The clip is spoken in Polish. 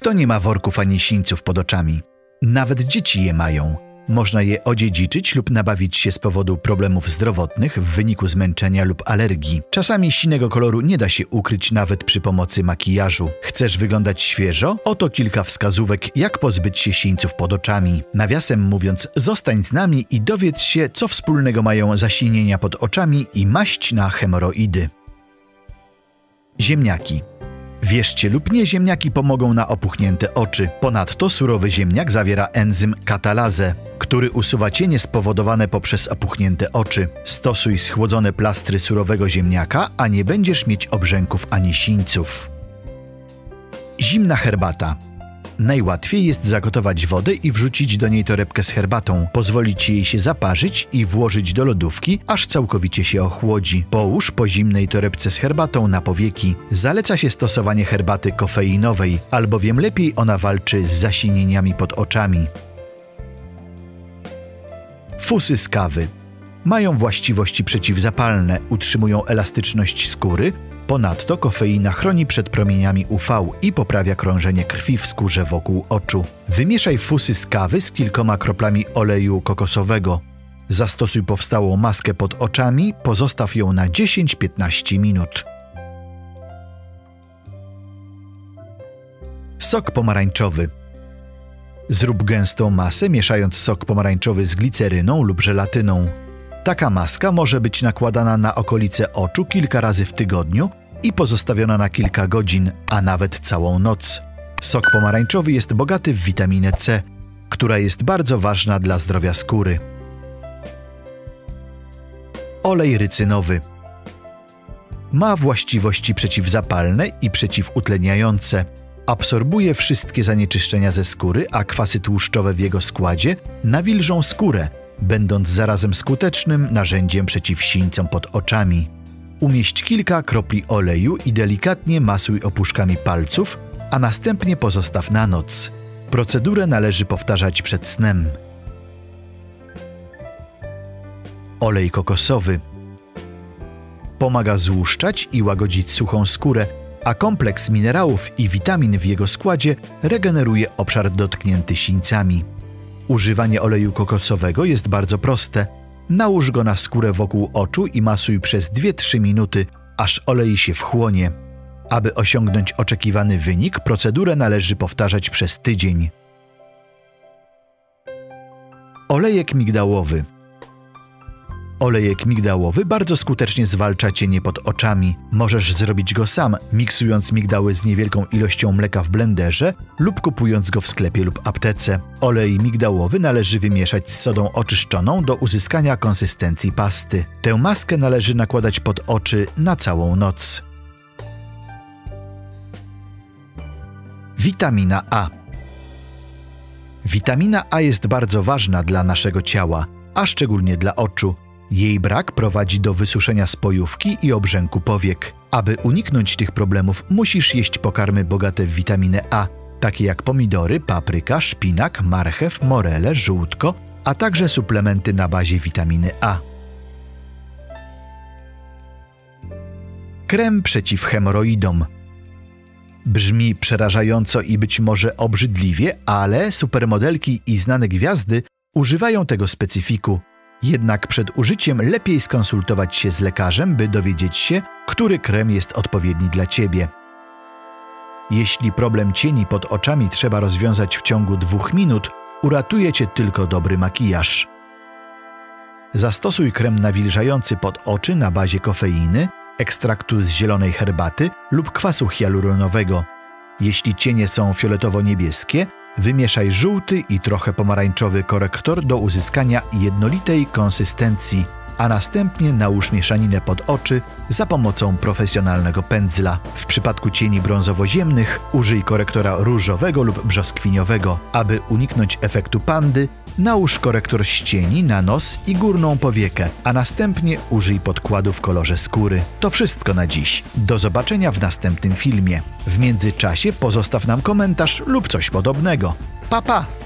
Kto nie ma worków ani sińców pod oczami? Nawet dzieci je mają. Można je odziedziczyć lub nabawić się z powodu problemów zdrowotnych w wyniku zmęczenia lub alergii. Czasami sinego koloru nie da się ukryć nawet przy pomocy makijażu. Chcesz wyglądać świeżo? Oto kilka wskazówek, jak pozbyć się sińców pod oczami. Nawiasem mówiąc, zostań z nami i dowiedz się, co wspólnego mają zasinienia pod oczami i maść na hemoroidy. Ziemniaki. Wierzcie lub nie, ziemniaki pomogą na opuchnięte oczy. Ponadto surowy ziemniak zawiera enzym katalazę, który usuwa cienie spowodowane poprzez opuchnięte oczy. Stosuj schłodzone plastry surowego ziemniaka, a nie będziesz mieć obrzęków ani sińców. Zimna herbata. Najłatwiej jest zagotować wodę i wrzucić do niej torebkę z herbatą, pozwolić jej się zaparzyć i włożyć do lodówki, aż całkowicie się ochłodzi. Połóż po zimnej torebce z herbatą na powieki. Zaleca się stosowanie herbaty kofeinowej, albowiem lepiej ona walczy z zasinieniami pod oczami. Fusy z kawy. Mają właściwości przeciwzapalne, utrzymują elastyczność skóry. Ponadto kofeina chroni przed promieniami UV i poprawia krążenie krwi w skórze wokół oczu. Wymieszaj fusy z kawy z kilkoma kroplami oleju kokosowego. Zastosuj powstałą maskę pod oczami, pozostaw ją na 10-15 minut. Sok pomarańczowy. Zrób gęstą masę, mieszając sok pomarańczowy z gliceryną lub żelatyną. Taka maska może być nakładana na okolice oczu kilka razy w tygodniu i pozostawiona na kilka godzin, a nawet całą noc. Sok pomarańczowy jest bogaty w witaminę C, która jest bardzo ważna dla zdrowia skóry. Olej rycynowy. Ma właściwości przeciwzapalne i przeciwutleniające. Absorbuje wszystkie zanieczyszczenia ze skóry, a kwasy tłuszczowe w jego składzie nawilżą skórę, będąc zarazem skutecznym narzędziem przeciw sińcom pod oczami. Umieść kilka kropli oleju i delikatnie masuj opuszkami palców, a następnie pozostaw na noc. Procedurę należy powtarzać przed snem. Olej kokosowy. Pomaga złuszczać i łagodzić suchą skórę, a kompleks minerałów i witamin w jego składzie regeneruje obszar dotknięty sińcami. Używanie oleju kokosowego jest bardzo proste. Nałóż go na skórę wokół oczu i masuj przez 2-3 minuty, aż olej się wchłonie. Aby osiągnąć oczekiwany wynik, procedurę należy powtarzać przez tydzień. Olejek migdałowy. Olejek migdałowy bardzo skutecznie zwalcza cienie pod oczami. Możesz zrobić go sam, miksując migdały z niewielką ilością mleka w blenderze lub kupując go w sklepie lub aptece. Olej migdałowy należy wymieszać z sodą oczyszczoną do uzyskania konsystencji pasty. Tę maskę należy nakładać pod oczy na całą noc. Witamina A. Witamina A jest bardzo ważna dla naszego ciała, a szczególnie dla oczu. Jej brak prowadzi do wysuszenia spojówki i obrzęku powiek. Aby uniknąć tych problemów, musisz jeść pokarmy bogate w witaminę A, takie jak pomidory, papryka, szpinak, marchew, morele, żółtko, a także suplementy na bazie witaminy A. Krem przeciw hemoroidom. Brzmi przerażająco i być może obrzydliwie, ale supermodelki i znane gwiazdy używają tego specyfiku. Jednak przed użyciem lepiej skonsultować się z lekarzem, by dowiedzieć się, który krem jest odpowiedni dla Ciebie. Jeśli problem cieni pod oczami trzeba rozwiązać w ciągu 2 minut, uratuje Cię tylko dobry makijaż. Zastosuj krem nawilżający pod oczy na bazie kofeiny, ekstraktu z zielonej herbaty lub kwasu hialuronowego. Jeśli cienie są fioletowo-niebieskie, wymieszaj żółty i trochę pomarańczowy korektor do uzyskania jednolitej konsystencji, a następnie nałóż mieszaninę pod oczy za pomocą profesjonalnego pędzla. W przypadku cieni brązowo-ziemnych użyj korektora różowego lub brzoskwiniowego. Aby uniknąć efektu pandy, nałóż korektor z cieni na nos i górną powiekę, a następnie użyj podkładu w kolorze skóry. To wszystko na dziś. Do zobaczenia w następnym filmie. W międzyczasie pozostaw nam komentarz lub coś podobnego. Pa, pa!